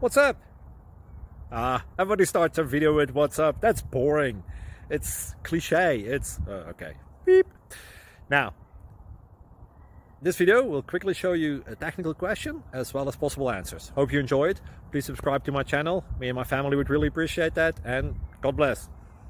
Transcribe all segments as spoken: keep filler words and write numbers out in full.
What's up? Ah, everybody starts a video with what's up. That's boring. It's cliche. It's uh, okay. Beep. Now, this video will quickly show you a technical question as well as possible answers. Hope you enjoy it. Please subscribe to my channel. Me and my family would really appreciate that, and God bless.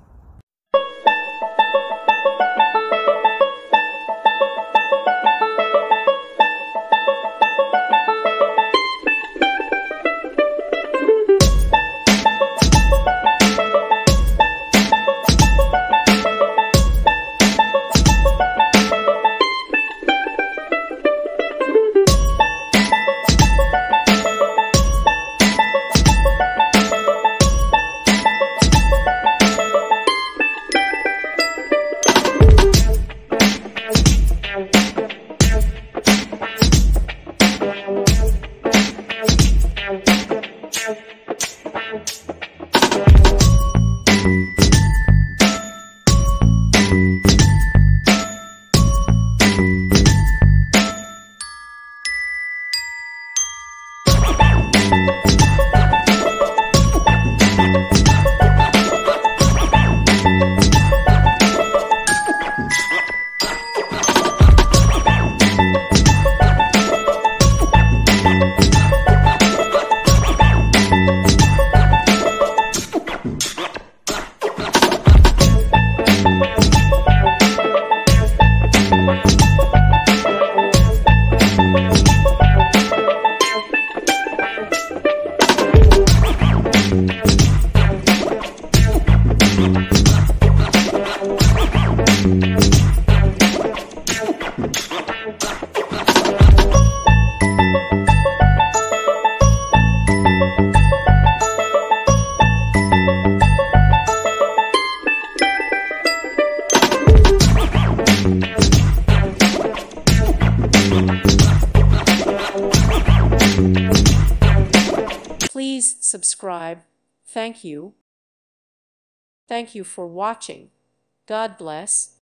Please subscribe. Thank you. Thank you for watching. God bless.